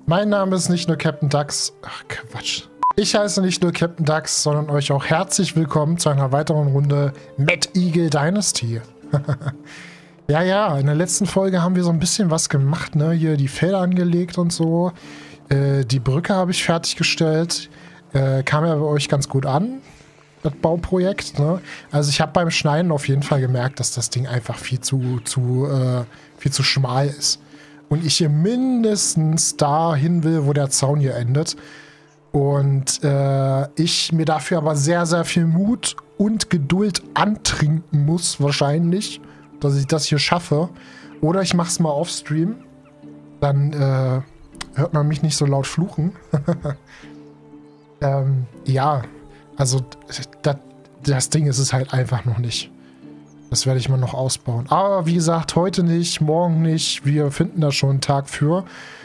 Mein Name ist nicht nur Captain Dax. Ach, Quatsch. Ich heiße nicht nur Captain Dax, sondern euch auch herzlich willkommen zu einer weiteren Runde Mad Eagle Dynasty. Ja, in der letzten Folge haben wir so ein bisschen was gemacht, ne? Hier die Felder angelegt und so. Die Brücke habe ich fertiggestellt. Kam ja bei euch ganz gut an, das Bauprojekt, ne? Also ich habe beim Schneiden auf jeden Fall gemerkt, dass das Ding einfach viel zu schmal ist. Und ich hier mindestens dahin will, wo der Zaun hier endet. Und ich mir dafür aber sehr, sehr viel Mut und Geduld antrinken muss, wahrscheinlich, dass ich das hier schaffe. Oder ich mache es mal auf Stream. Dann hört man mich nicht so laut fluchen. Ja, also das Ding ist es halt einfach noch nicht. Das werde ich mal noch ausbauen. Aber wie gesagt, heute nicht, morgen nicht. Wir finden da schon einen Tag für.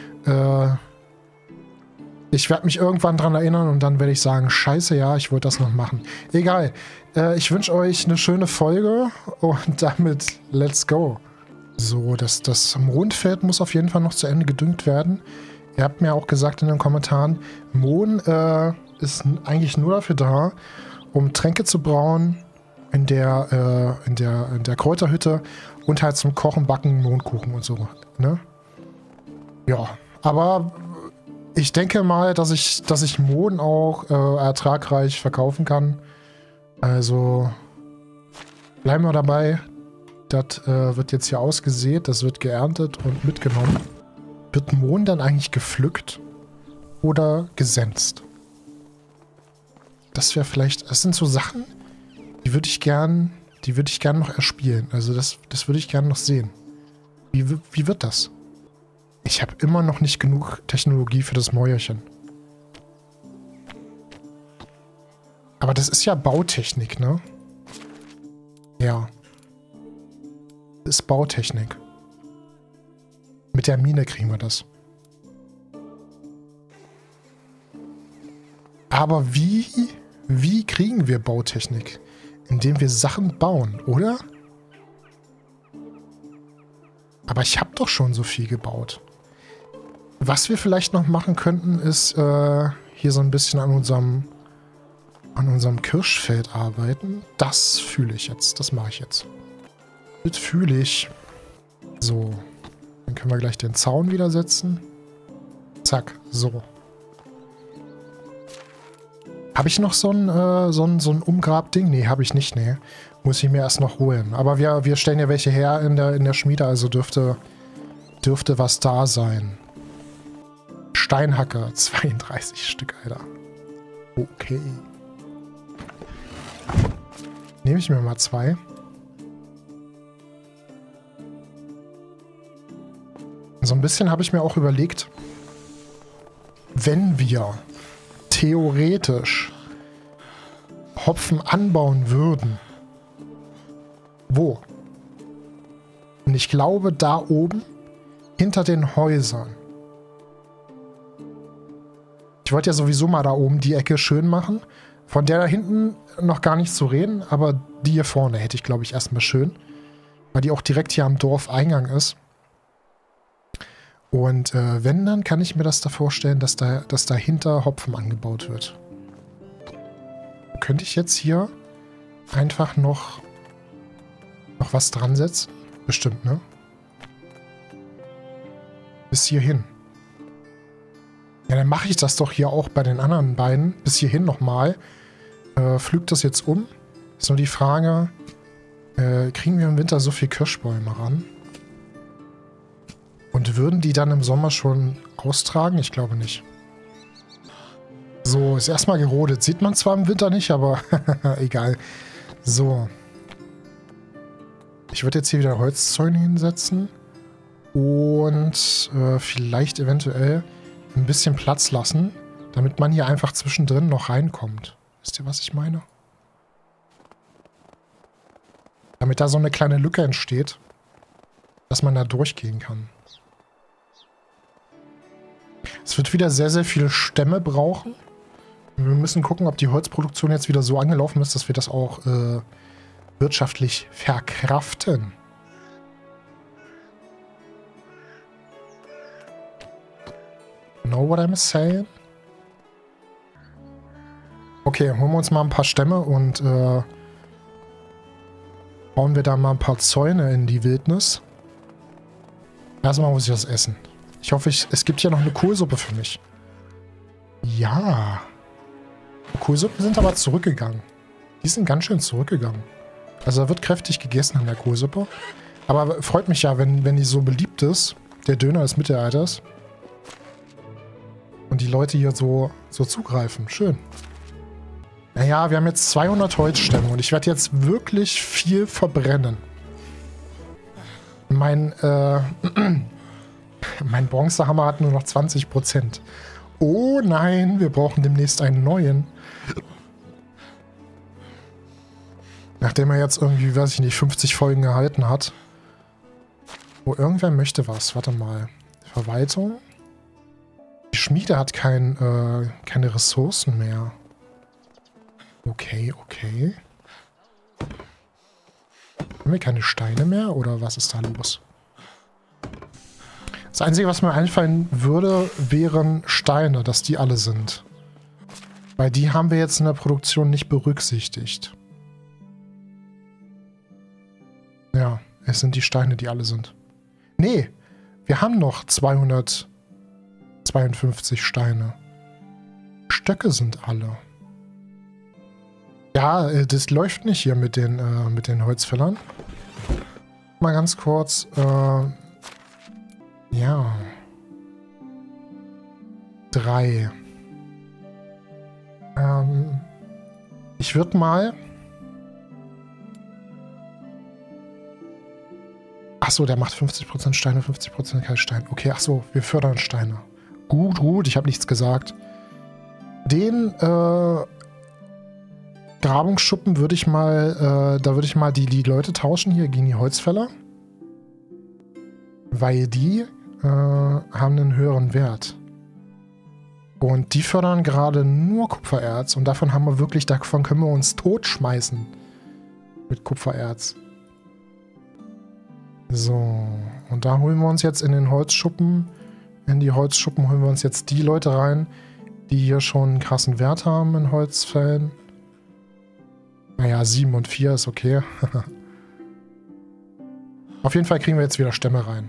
Ich werde mich irgendwann dran erinnern und dann werde ich sagen, scheiße, ja, ich wollte das noch machen. Egal. Ich wünsche euch eine schöne Folge und damit let's go. So, das Mondfeld muss auf jeden Fall noch zu Ende gedüngt werden. Ihr habt mir auch gesagt in den Kommentaren, Mohn ist eigentlich nur dafür da, um Tränke zu brauen in der Kräuterhütte und halt zum Kochen, Backen, Mohnkuchen und so. Ne? Ja, aber ich denke mal, dass ich Mohn auch ertragreich verkaufen kann. Also bleiben wir dabei. Das wird jetzt hier ausgesät, das wird geerntet und mitgenommen. Wird Mohn dann eigentlich gepflückt oder gesenzt? Das wäre vielleicht, das sind so Sachen, die würde ich gern noch erspielen. Also das würde ich gern noch sehen. Wie wird das? Ich habe immer noch nicht genug Technologie für das Mäuerchen. Aber das ist ja Bautechnik, ne? Ja. Das ist Bautechnik. Mit der Mine kriegen wir das. Aber wie kriegen wir Bautechnik? Indem wir Sachen bauen, oder? Aber ich habe doch schon so viel gebaut. Was wir vielleicht noch machen könnten, ist hier so ein bisschen an unserem Kirschfeld arbeiten. Das fühle ich jetzt. Das mache ich jetzt. Das fühle ich. So. Dann können wir gleich den Zaun wieder setzen. Zack. So. Habe ich noch so ein Umgrabding? Nee, habe ich nicht. Nee. Muss ich mir erst noch holen. Aber wir stellen ja welche her in der Schmiede, also dürfte was da sein. Steinhacke, 32 Stück, Alter. Okay. Nehme ich mir mal 2. So ein bisschen habe ich mir auch überlegt, wenn wir theoretisch Hopfen anbauen würden. Wo? Und ich glaube, da oben, hinter den Häusern. Ich wollte ja sowieso mal da oben die Ecke schön machen. Von der da hinten noch gar nicht zu reden, aber die hier vorne hätte ich, glaube ich, erstmal schön. Weil die auch direkt hier am Dorfeingang ist. Und wenn, dann kann ich mir das da vorstellen, dass dahinter Hopfen angebaut wird. Könnte ich jetzt hier einfach noch was dran setzen? Bestimmt, ne? Bis hierhin. Ja, dann mache ich das doch hier auch bei den anderen beiden. Bis hierhin nochmal. Pflügt das jetzt um? Ist nur die Frage, kriegen wir im Winter so viel Kirschbäume ran? Und würden die dann im Sommer schon austragen? Ich glaube nicht. So, ist erstmal gerodet. Sieht man zwar im Winter nicht, aber egal. So. Ich würde jetzt hier wieder Holzzäune hinsetzen. Und vielleicht eventuell ein bisschen Platz lassen, damit man hier einfach zwischendrin noch reinkommt. Wisst ihr, was ich meine? Damit da so eine kleine Lücke entsteht, dass man da durchgehen kann. Es wird wieder sehr, sehr viele Stämme brauchen. Wir müssen gucken, ob die Holzproduktion jetzt wieder so angelaufen ist, dass wir das auch wirtschaftlich verkraften. Know what I'm saying? Okay, holen wir uns mal ein paar Stämme und bauen wir da mal ein paar Zäune in die Wildnis. Erstmal muss ich was essen. Ich hoffe, es gibt hier noch eine Kohlsuppe für mich. Ja. Kohlsuppen sind aber zurückgegangen. Die sind ganz schön zurückgegangen. Also da wird kräftig gegessen an der Kohlsuppe. Aber freut mich ja, wenn die so beliebt ist. Der Döner des Mittelalters. Und die Leute hier so zugreifen. Schön. Naja, wir haben jetzt 200 Holzstämme und ich werde jetzt wirklich viel verbrennen. Mein Bronzehammer hat nur noch 20%. Oh nein, wir brauchen demnächst einen neuen. Nachdem er jetzt irgendwie, weiß ich nicht, 50 Folgen gehalten hat. Oh, irgendwer möchte was. Warte mal. Verwaltung. Die Schmiede hat keine Ressourcen mehr. Okay, okay. Haben wir keine Steine mehr? Oder was ist da los? Das Einzige, was mir einfallen würde, wären Steine, dass die alle sind. Weil die haben wir jetzt in der Produktion nicht berücksichtigt. Ja, es sind die Steine, die alle sind. Nee, wir haben noch 252 Steine. Stöcke sind alle. Ja, das läuft nicht hier mit den Holzfällern. Mal ganz kurz. Ja. 3. Ich würde mal... Achso, der macht 50% Steine, 50% Kalkstein. Okay, achso, wir fördern Steine. Gut, gut, ich habe nichts gesagt. Den Grabungsschuppen würde ich mal, da würde ich mal die Leute tauschen hier gegen die Holzfäller. Weil die haben einen höheren Wert. Und die fördern gerade nur Kupfererz. Und davon können wir uns totschmeißen. Mit Kupfererz. So. Und da holen wir uns jetzt in den Holzschuppen. In die Holzschuppen holen wir uns jetzt die Leute rein, die hier schon einen krassen Wert haben in Holzfällen. Naja, 7 und 4 ist okay. Auf jeden Fall kriegen wir jetzt wieder Stämme rein.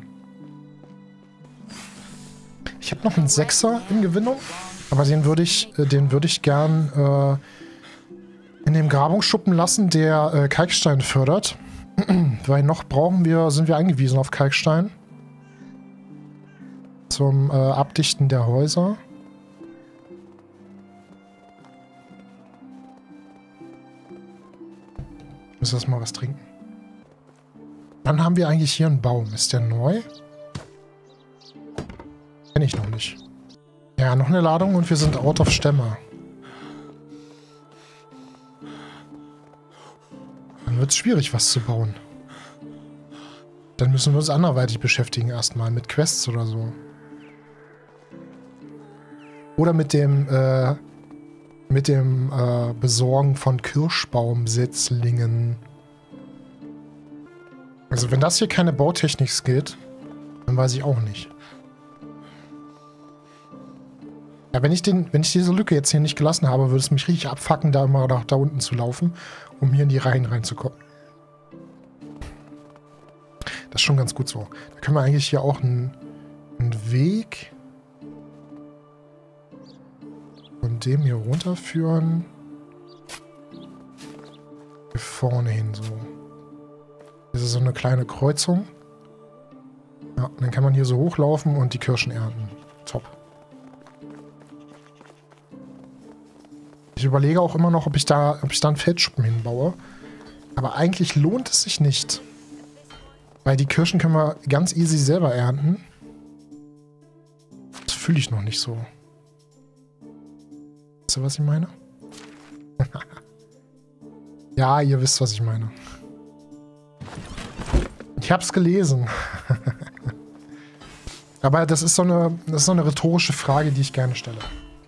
Ich habe noch einen 6er in Gewinnung, aber den würde ich gern in dem Grabungsschuppen lassen, der Kalkstein fördert. Weil noch sind wir angewiesen auf Kalkstein. Zum Abdichten der Häuser. Ich muss erst mal was trinken. Dann haben wir eigentlich hier einen Baum. Ist der neu? Kenne ich noch nicht. Ja, noch eine Ladung und wir sind out of Stämme. Dann wird es schwierig, was zu bauen. Dann müssen wir uns anderweitig beschäftigen erstmal. Mit Quests oder so. Oder mit dem Besorgen von Kirschbaumsetzlingen. Also wenn das hier keine Bautechnik skillt, dann weiß ich auch nicht. Ja, wenn ich diese Lücke jetzt hier nicht gelassen habe, würde es mich richtig abfacken, da immer da unten zu laufen, um hier in die Reihen reinzukommen. Das ist schon ganz gut so. Da können wir eigentlich hier auch einen Weg von dem hier runterführen. Hier vorne hin so. Das ist so eine kleine Kreuzung. Ja, dann kann man hier so hochlaufen und die Kirschen ernten. Top. Ich überlege auch immer noch, ob ich da einen Feldschuppen hinbaue. Aber eigentlich lohnt es sich nicht. Weil die Kirschen können wir ganz easy selber ernten. Das fühle ich noch nicht so. Weißt du, was ich meine? Ja, ihr wisst, was ich meine. Ich hab's gelesen. Aber das ist so eine rhetorische Frage, die ich gerne stelle.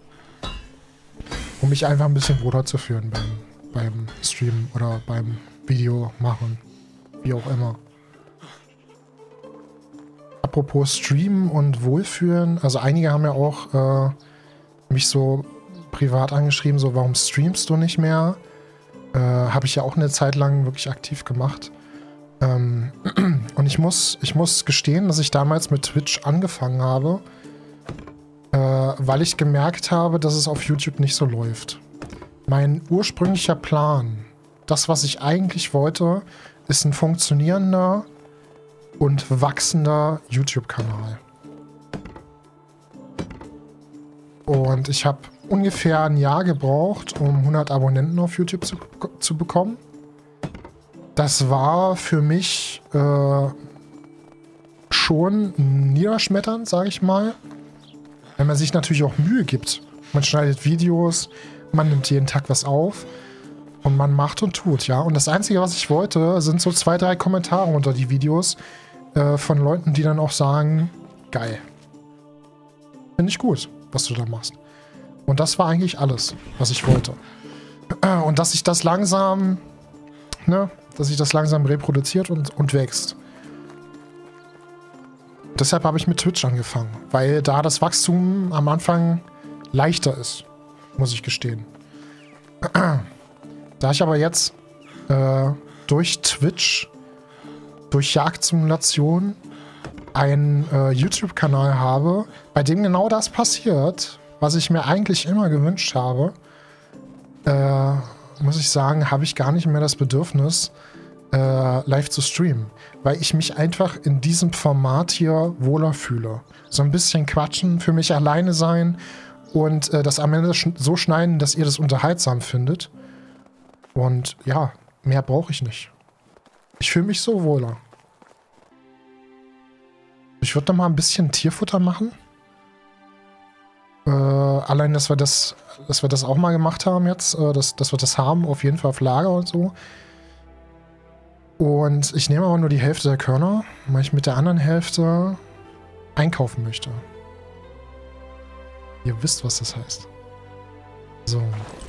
Um mich einfach ein bisschen wohler zu führen beim Streamen oder beim Video machen. Wie auch immer. apropos Streamen und Wohlfühlen, also einige haben ja auch mich so privat angeschrieben, so warum streamst du nicht mehr? Habe ich ja auch eine Zeit lang wirklich aktiv gemacht. Und ich muss gestehen, dass ich damals mit Twitch angefangen habe, weil ich gemerkt habe, dass es auf YouTube nicht so läuft. Mein ursprünglicher Plan, das, was ich eigentlich wollte, ist ein funktionierender und wachsender YouTube-Kanal. Und ich habe ungefähr ein Jahr gebraucht, um 100 Abonnenten auf YouTube zu bekommen. Das war für mich schon niederschmetternd, sage ich mal. Wenn man sich natürlich auch Mühe gibt. Man schneidet Videos, man nimmt jeden Tag was auf und man macht und tut, ja. Und das Einzige, was ich wollte, sind so 2, 3 Kommentare unter die Videos von Leuten, die dann auch sagen, geil. Finde ich gut, was du da machst. Und das war eigentlich alles, was ich wollte. Und dass sich das langsam, reproduziert und wächst. Deshalb habe ich mit Twitch angefangen, weil da das Wachstum am Anfang leichter ist, muss ich gestehen. Da ich aber jetzt durch Twitch, durch Jagdsimulation einen YouTube-Kanal habe, bei dem genau das passiert, was ich mir eigentlich immer gewünscht habe, muss ich sagen, habe ich gar nicht mehr das Bedürfnis, live zu streamen. Weil ich mich einfach in diesem Format hier wohler fühle. So ein bisschen quatschen, für mich alleine sein und das am Ende so schneiden, dass ihr das unterhaltsam findet. Und ja, mehr brauche ich nicht. Ich fühle mich so wohler. Ich würde noch mal ein bisschen Tierfutter machen. Allein, dass wir das auch mal gemacht haben jetzt, dass wir das haben, auf jeden Fall auf Lager und so. Und ich nehme aber nur die Hälfte der Körner, weil ich mit der anderen Hälfte einkaufen möchte. Ihr wisst, was das heißt. So.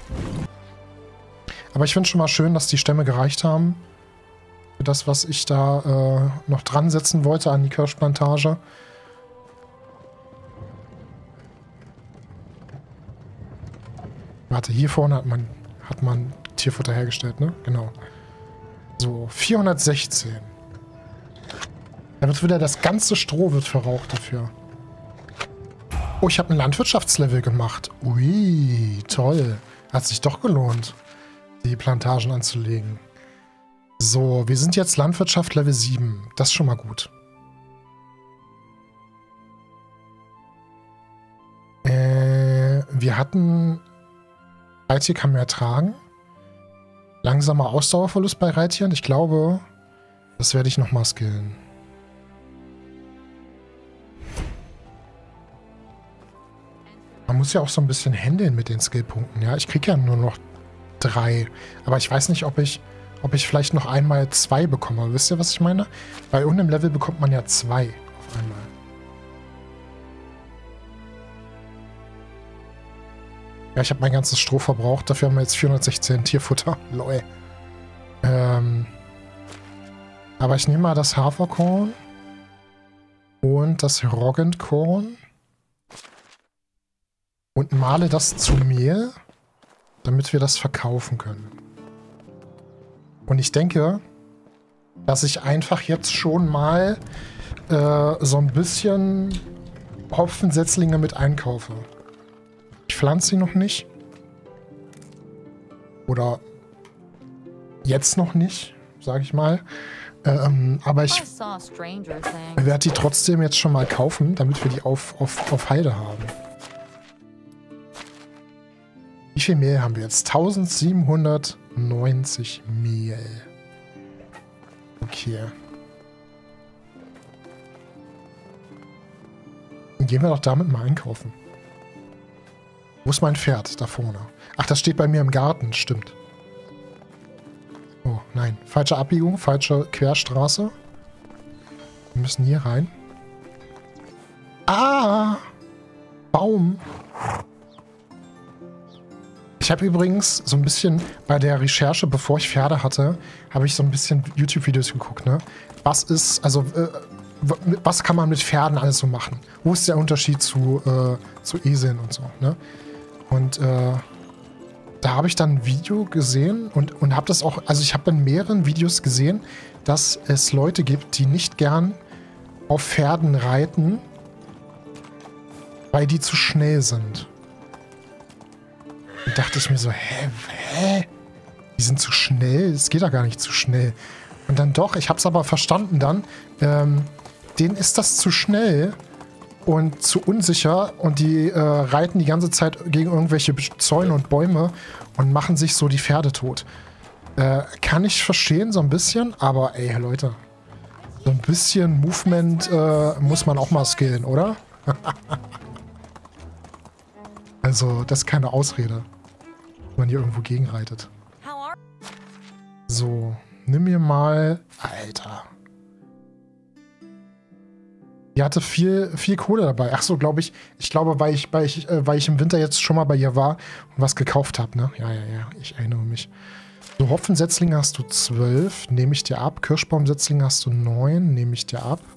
Aber ich finde schon mal schön, dass die Stämme gereicht haben. Für das, was ich da noch dran setzen wollte an die Kirschplantage. Warte, hier vorne hat man Tierfutter hergestellt, ne? Genau. So, 416. Da wird wieder das ganze Stroh wird verraucht dafür. Oh, ich habe ein Landwirtschaftslevel gemacht. Ui, toll. Hat sich doch gelohnt, die Plantagen anzulegen. So, wir sind jetzt Landwirtschaft Level 7. Das ist schon mal gut. Wir hatten... Reittier kann mehr tragen. Langsamer Ausdauerverlust bei Reittieren. Ich glaube, das werde ich nochmal skillen. Man muss ja auch so ein bisschen händeln mit den Skillpunkten. Ja, ich kriege ja nur noch 3. Aber ich weiß nicht, ob ich vielleicht noch einmal 2 bekomme. Wisst ihr, was ich meine? Bei irgendeinem Level bekommt man ja 2 auf einmal. Ja, ich habe mein ganzes Stroh verbraucht. Dafür haben wir jetzt 416 Tierfutter. Lol. Aber ich nehme mal das Haferkorn und das Roggenkorn und male das zu Mehl, damit wir das verkaufen können. Und ich denke, dass ich einfach jetzt schon mal so ein bisschen Hopfensetzlinge mit einkaufe. Ich pflanze sie noch nicht. Oder jetzt noch nicht, sage ich mal. Aber ich werde die trotzdem jetzt schon mal kaufen, damit wir die auf Heide haben. Wie viel Mehl haben wir jetzt? 1790 Mehl. Okay. Dann gehen wir doch damit mal einkaufen. Wo ist mein Pferd? Da vorne. Ach, das steht bei mir im Garten. Stimmt. Oh, nein. Falsche Abbiegung, falsche Querstraße. Wir müssen hier rein. Ah! Baum. Ich habe übrigens so ein bisschen bei der Recherche, bevor ich Pferde hatte, habe ich so ein bisschen YouTube-Videos geguckt, ne? Was ist, also was kann man mit Pferden alles so machen? Wo ist der Unterschied zu Eseln und so, ne? Und da habe ich dann ein Video gesehen und habe das auch, also ich habe in mehreren Videos gesehen, dass es Leute gibt, die nicht gern auf Pferden reiten, weil die zu schnell sind. Und dachte ich mir so, hä? Die sind zu schnell? Es geht ja gar nicht zu schnell. Und dann doch, ich habe es aber verstanden dann, denen ist das zu schnell und zu unsicher und die reiten die ganze Zeit gegen irgendwelche Zäune und Bäume und machen sich so die Pferde tot. Kann ich verstehen, so ein bisschen, aber ey, Leute, so ein bisschen Movement muss man auch mal skillen, oder? Also, das ist keine Ausrede, wenn man hier irgendwo gegenreitet. So, nimm mir mal... Alter. Die hatte viel Kohle dabei. Ach so, glaube ich. Ich glaube, weil ich im Winter jetzt schon mal bei ihr war und was gekauft habe, ne? Ja. Ich erinnere mich. So, Hopfensetzlinge hast du 12. Nehme ich dir ab. Kirschbaumsetzlinge hast du 9. Nehme ich dir ab.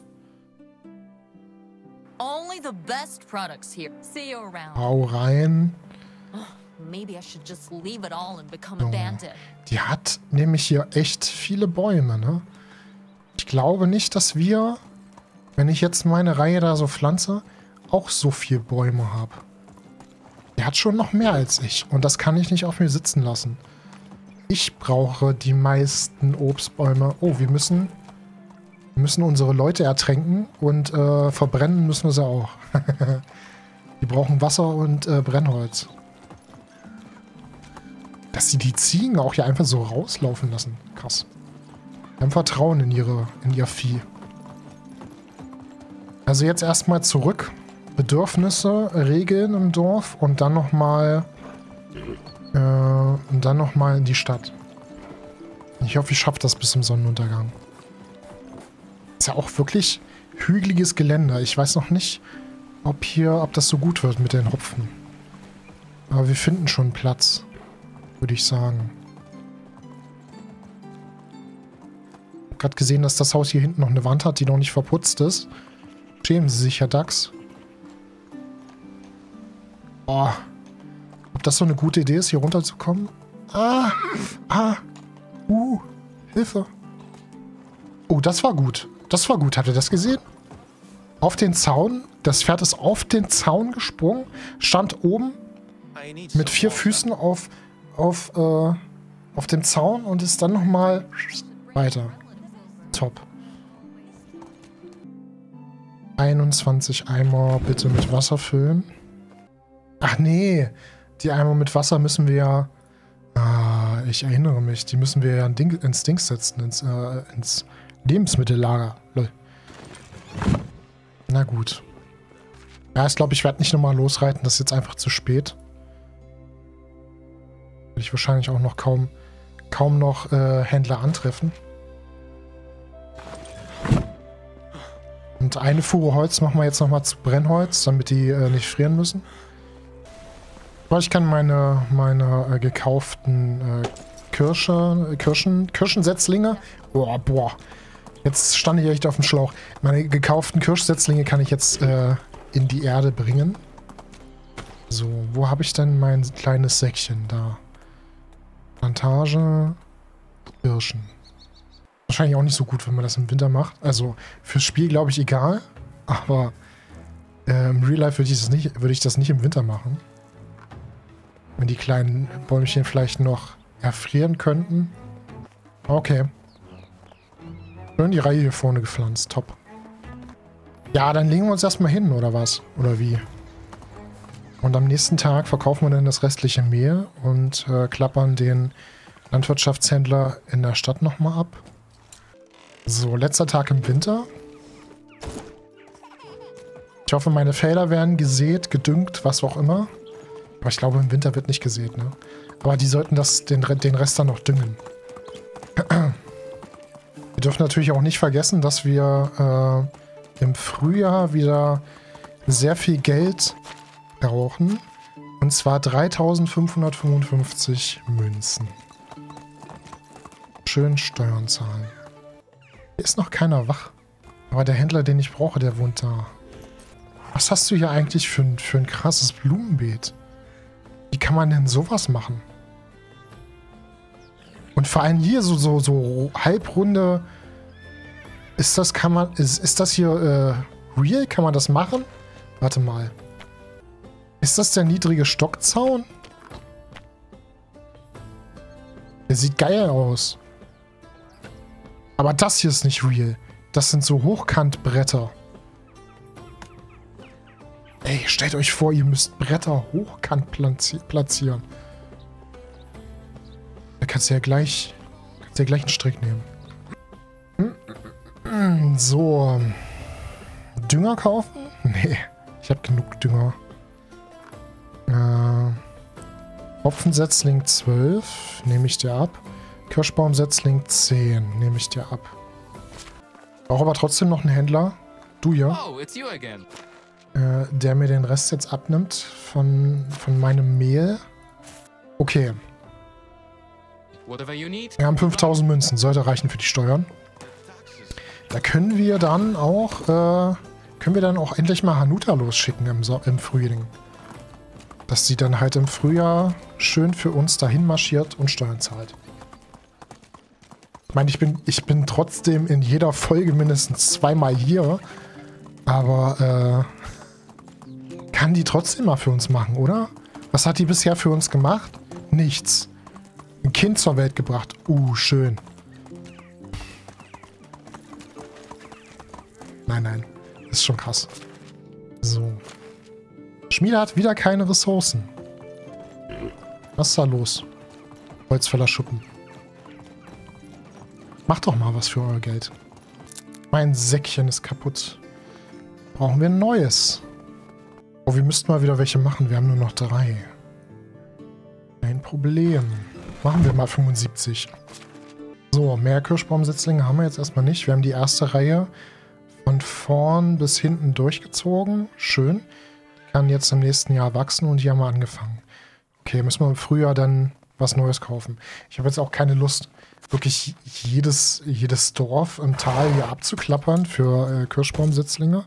Hau rein. So. Die hat nämlich hier echt viele Bäume, ne? Ich glaube nicht, dass wir, wenn ich jetzt meine Reihe da so pflanze, auch so viele Bäume habe. Die hat schon noch mehr als ich. Und das kann ich nicht auf mir sitzen lassen. Ich brauche die meisten Obstbäume. Oh, wir müssen unsere Leute ertränken und verbrennen müssen wir sie auch. Die brauchen Wasser und Brennholz. Dass sie die Ziegen auch hier einfach so rauslaufen lassen. Krass. Wir haben Vertrauen in ihr Vieh. Also jetzt erstmal zurück. Bedürfnisse regeln im Dorf und dann nochmal in die Stadt. Ich hoffe, ich schaffe das bis zum Sonnenuntergang. Ist ja auch wirklich hügeliges Gelände. Ich weiß noch nicht, ob das so gut wird mit den Hopfen. Aber wir finden schon Platz, würde ich sagen. Ich habe gerade gesehen, dass das Haus hier hinten noch eine Wand hat, die noch nicht verputzt ist. Schämen Sie sich, Herr Dachs. Oh. Ob das so eine gute Idee ist, hier runterzukommen? Hilfe. Oh, das war gut. Das war gut. Habt ihr das gesehen? Auf den Zaun. Das Pferd ist auf den Zaun gesprungen. Stand oben mit 4 Füßen auf dem Zaun und ist dann nochmal weiter. Top. 21 Eimer bitte mit Wasser füllen. Ach nee. Die Eimer mit Wasser müssen wir ja... Ah, ich erinnere mich. Die müssen wir ja ins Dings setzen. Ins Lebensmittellager. Lol. Na gut. Ja, ich glaube, ich werde nicht nochmal losreiten. Das ist jetzt einfach zu spät. Werde ich wahrscheinlich auch noch kaum noch Händler antreffen. Und eine Fuhre Holz machen wir jetzt nochmal zu Brennholz, damit die nicht frieren müssen. Aber ich kann meine gekauften Kirschensetzlinge... Boah. Jetzt stand ich echt auf dem Schlauch. Meine gekauften Kirschsetzlinge kann ich jetzt in die Erde bringen. So, wo habe ich denn mein kleines Säckchen? Da. Plantage. Kirschen. Wahrscheinlich auch nicht so gut, wenn man das im Winter macht. Also fürs Spiel glaube ich egal. Aber im Real Life würde ich das nicht im Winter machen. Wenn die kleinen Bäumchen vielleicht noch erfrieren könnten. Okay. Schön die Reihe hier vorne gepflanzt. Top. Ja, dann legen wir uns erstmal hin, oder was? Oder wie? Und am nächsten Tag verkaufen wir dann das restliche Mehl und klappern den Landwirtschaftshändler in der Stadt nochmal ab. So, letzter Tag im Winter. Ich hoffe, meine Felder werden gesät, gedüngt, was auch immer. Aber ich glaube, im Winter wird nicht gesät, ne? Aber die sollten den Rest dann noch düngen. Wir dürfen natürlich auch nicht vergessen, dass wir im Frühjahr wieder sehr viel Geld brauchen. Und zwar 3.555 Münzen. Schön Steuern zahlen. Hier ist noch keiner wach. Aber der Händler, den ich brauche, der wohnt da. Was hast du hier eigentlich für ein krasses Blumenbeet? Wie kann man denn sowas machen? Und vor allem hier so halbrunde... Ist das hier real? Kann man das machen? Warte mal. Ist das der niedrige Stockzaun? Der sieht geil aus. Aber das hier ist nicht real. Das sind so Hochkantbretter. Ey, stellt euch vor, ihr müsst Bretter hochkant platzieren. Da kannst du ja gleich einen Strick nehmen. So. Dünger kaufen? Nee, ich habe genug Dünger. Hopfensetzling 12, nehme ich dir ab. Kirschbaumsetzling 10, nehme ich dir ab. Brauche aber trotzdem noch einen Händler. Du ja. Oh, it's you again. Der mir den Rest jetzt abnimmt von meinem Mehl. Okay. Whatever you need. Wir haben 5000 Münzen, sollte reichen für die Steuern. Da können wir dann auch endlich mal Hanuta losschicken im Frühling. Dass sie dann halt im Frühjahr schön für uns dahin marschiert und Steuern zahlt. Ich meine, ich bin trotzdem in jeder Folge mindestens zweimal hier. Aber kann die trotzdem mal für uns machen, oder? Was hat die bisher für uns gemacht? Nichts. Ein Kind zur Welt gebracht. Schön. Nein. Das ist schon krass. So. Schmiede hat wieder keine Ressourcen. Was ist da los? Holzfäller Schuppen. Macht doch mal was für euer Geld. Mein Säckchen ist kaputt. Brauchen wir ein neues. Oh, wir müssten mal wieder welche machen. Wir haben nur noch 3. Kein Problem. Machen wir mal 75. So, mehr Kirschbaumsetzlinge haben wir jetzt erstmal nicht. Wir haben die erste Reihe von vorn bis hinten durchgezogen. Schön. Die kann jetzt im nächsten Jahr wachsen und hier haben wir angefangen. Okay, müssen wir im Frühjahr dann was Neues kaufen. Ich habe jetzt auch keine Lust, wirklich jedes Dorf im Tal hier abzuklappern für Kirschbaumsetzlinge.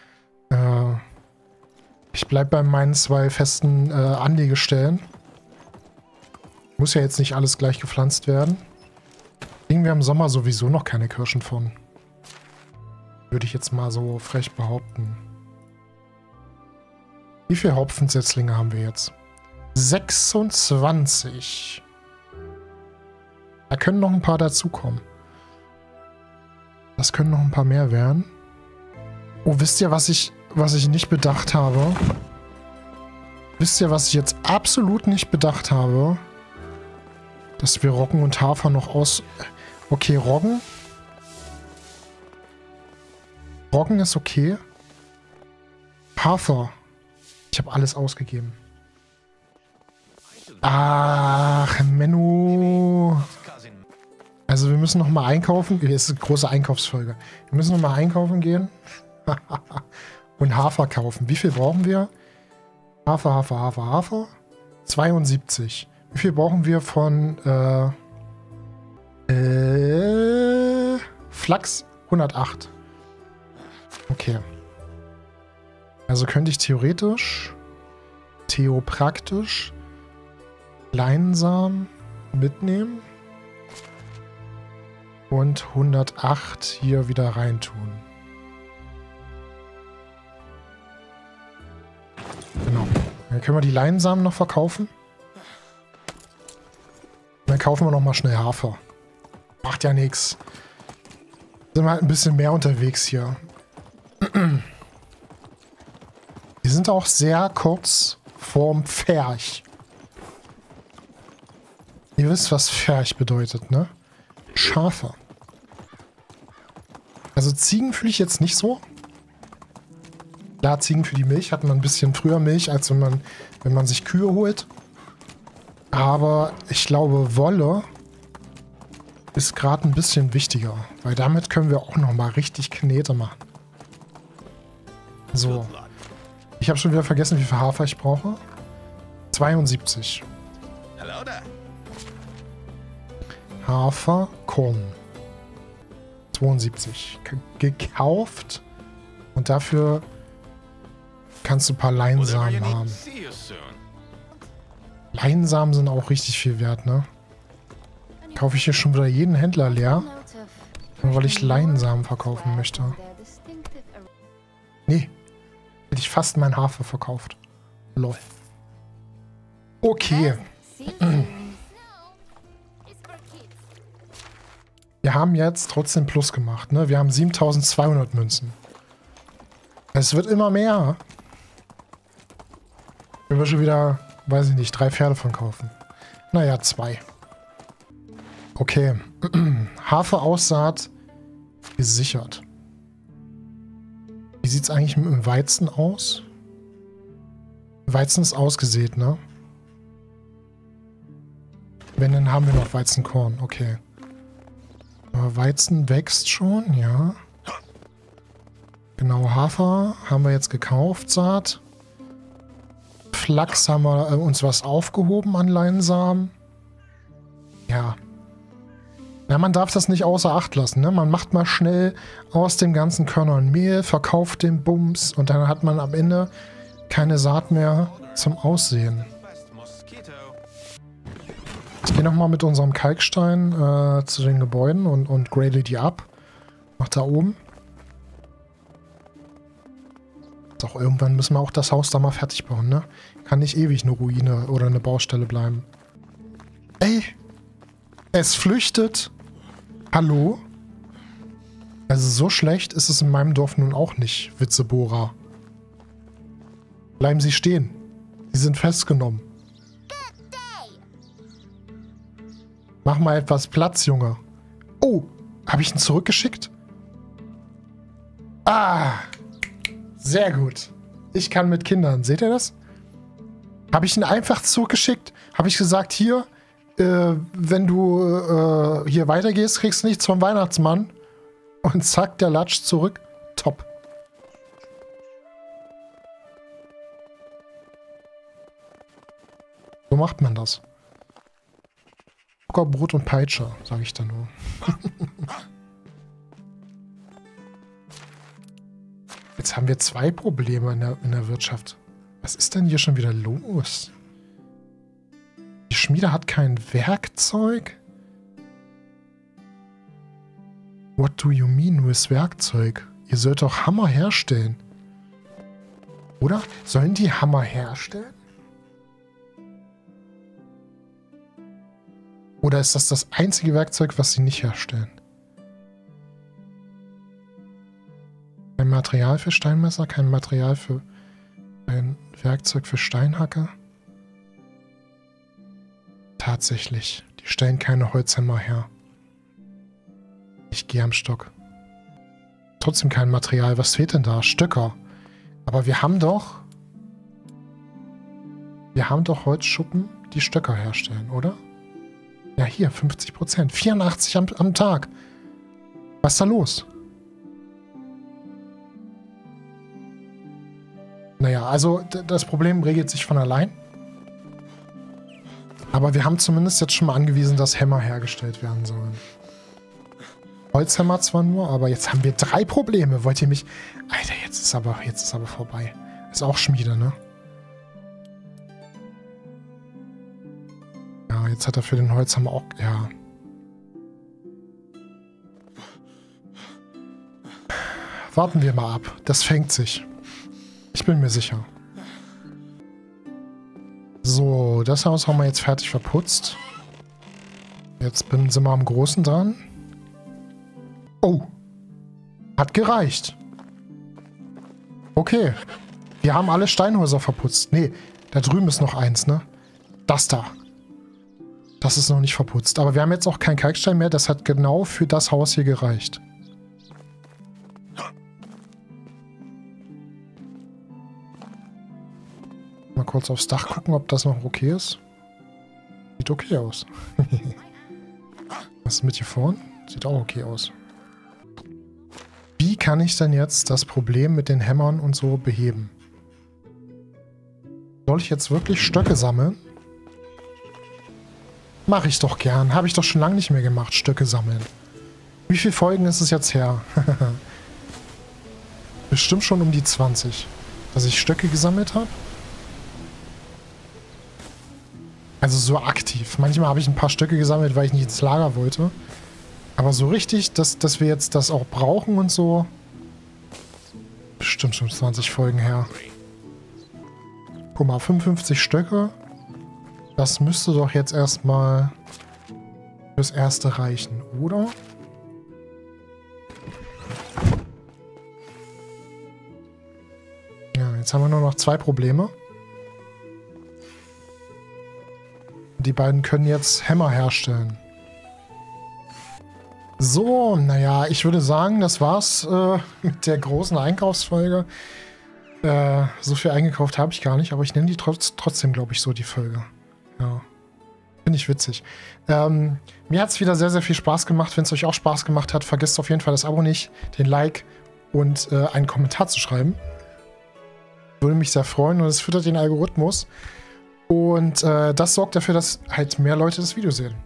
Ich bleibe bei meinen 2 festen Anlegestellen. Muss ja jetzt nicht alles gleich gepflanzt werden. Kriegen wir im Sommer sowieso noch keine Kirschen von. Würde ich jetzt mal so frech behaupten. Wie viele Hopfensetzlinge haben wir jetzt? 26. Da können noch ein paar dazukommen. Das können noch ein paar mehr werden. Oh, wisst ihr, was ich nicht bedacht habe? Wisst ihr, was ich jetzt absolut nicht bedacht habe? Dass wir Roggen und Hafer noch aus... Okay, Roggen. Roggen ist okay. Hafer. Ich habe alles ausgegeben. Ach, Menno. Also wir müssen noch mal einkaufen. Das ist eine große Einkaufsfolge. Wir müssen noch mal einkaufen gehen. Und Hafer kaufen. Wie viel brauchen wir? Hafer. 72. Wie viel brauchen wir von Flachs? 108. Okay. Also könnte ich theopraktisch Leinsamen mitnehmen und 108 hier wieder reintun. Genau. Dann können wir die Leinsamen noch verkaufen. Dann kaufen wir noch mal schnell Hafer. Macht ja nichts. Sind wir halt ein bisschen mehr unterwegs hier. Wir sind auch sehr kurz vorm Pferch. Ihr wisst, was Pferch bedeutet, ne? Schafe. Also Ziegen fühle ich jetzt nicht so. Klar, Ziegen für die Milch hat man ein bisschen früher Milch, als wenn man sich Kühe holt. Aber ich glaube, Wolle ist gerade ein bisschen wichtiger. Weil damit können wir auch nochmal richtig Knete machen. So. Ich habe schon wieder vergessen, wie viel Hafer ich brauche. 72. Hafer, Korn. 72. Gekauft. Und dafür kannst du ein paar Leinsamen haben. Leinsamen sind auch richtig viel wert, ne? Kaufe ich hier schon wieder jeden Händler leer, nur weil ich Leinsamen verkaufen möchte. Nee. Hätte ich fast meinen Hafer verkauft. Lol. Okay. Wir haben jetzt trotzdem Plus gemacht, ne? Wir haben 7200 Münzen. Es wird immer mehr. Wir werden schon wieder, weiß ich nicht, 3 Pferde von kaufen. Naja, 2. Okay. Haferaussaat gesichert. Wie sieht es eigentlich mit dem Weizen aus? Weizen ist ausgesät, ne? Wenn, dann haben wir noch Weizenkorn. Okay. Aber Weizen wächst schon, ja. Genau, Hafer haben wir jetzt gekauft, Saat. Flachs haben wir uns was aufgehoben an Leinsamen. Ja. Ja, man darf das nicht außer Acht lassen, ne? Man macht mal schnell aus dem ganzen Körnern Mehl, verkauft den Bums und dann hat man am Ende keine Saat mehr zum Aussehen. Ich gehe nochmal mit unserem Kalkstein zu den Gebäuden und grade die ab. Mach da oben. Doch, irgendwann müssen wir auch das Haus da mal fertig bauen, ne? Kann nicht ewig eine Ruine oder eine Baustelle bleiben. Ey! Es flüchtet! Hallo? Also so schlecht ist es in meinem Dorf nun auch nicht, Witzebohrer. Bleiben Sie stehen. Sie sind festgenommen. Mach mal etwas Platz, Junge. Oh, habe ich ihn zurückgeschickt? Ah! Sehr gut. Ich kann mit Kindern. Seht ihr das? Habe ich ihn einfach zurückgeschickt? Habe ich gesagt, hier, wenn du hier weitergehst, kriegst du nichts vom Weihnachtsmann. Und zack, der latscht zurück. Top. So macht man das. Brot und Peitsche, sage ich dann nur. Jetzt haben wir 2 Probleme in der Wirtschaft. Was ist denn hier schon wieder los? Die Schmiede hat kein Werkzeug? What do you mean with Werkzeug? Ihr sollt doch Hammer herstellen. Oder? Sollen die Hammer herstellen? Oder ist das das einzige Werkzeug, was sie nicht herstellen? Kein Material für Steinmesser, kein Material für ein Werkzeug für Steinhacke. Tatsächlich, die stellen keine Holzhämmer her. Ich gehe am Stock. Trotzdem kein Material. Was fehlt denn da? Stöcker. Aber wir haben doch Holzschuppen, die Stöcker herstellen, oder? Ja, hier, 50%. 84 am Tag. Was ist da los? Naja, also das Problem regelt sich von allein. Aber wir haben zumindest jetzt schon mal angewiesen, dass Hämmer hergestellt werden sollen. Holzhämmer zwar nur, aber jetzt haben wir 3 Probleme. Wollt ihr mich... Alter, jetzt ist aber vorbei. Ist auch Schmiede, ne? Ja, jetzt hat er für den Holzhammer auch... Ja. Warten wir mal ab. Das fängt sich. Ich bin mir sicher. So, das Haus haben wir jetzt fertig verputzt. Jetzt sind wir am Großen dran. Oh. Hat gereicht. Okay. Wir haben alle Steinhäuser verputzt. Nee, da drüben ist noch eins, ne? Das da. Das ist noch nicht verputzt. Aber wir haben jetzt auch keinen Kalkstein mehr. Das hat genau für das Haus hier gereicht. Mal kurz aufs Dach gucken, ob das noch okay ist. Sieht okay aus. Was ist mit hier vorne? Sieht auch okay aus. Wie kann ich denn jetzt das Problem mit den Hämmern und so beheben? Soll ich jetzt wirklich Stöcke sammeln? Mache ich doch gern. Habe ich doch schon lange nicht mehr gemacht, Stöcke sammeln. Wie viele Folgen ist es jetzt her? Bestimmt schon um die 20. Dass ich Stöcke gesammelt habe. Also so aktiv. Manchmal habe ich ein paar Stöcke gesammelt, weil ich nicht ins Lager wollte. Aber so richtig, dass wir jetzt das auch brauchen und so. Bestimmt schon 20 Folgen her. Guck mal, 55 Stöcke. Das müsste doch jetzt erstmal fürs Erste reichen, oder? Ja, jetzt haben wir nur noch 2 Probleme. Die beiden können jetzt Hämmer herstellen. So, naja, ich würde sagen, das war's mit der großen Einkaufsfolge. So viel eingekauft habe ich gar nicht, aber ich nenne die trotzdem, glaube ich, so die Folge. Ja. Finde ich witzig. Mir hat es wieder sehr, sehr viel Spaß gemacht. Wenn es euch auch Spaß gemacht hat, vergesst auf jeden Fall das Abo nicht, den Like und einen Kommentar zu schreiben. Würde mich sehr freuen und es füttert den Algorithmus. Und das sorgt dafür, dass halt mehr Leute das Video sehen.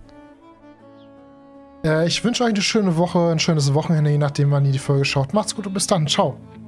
Ich wünsche euch eine schöne Woche, ein schönes Wochenende, je nachdem, wann ihr die Folge schaut. Macht's gut und bis dann. Ciao.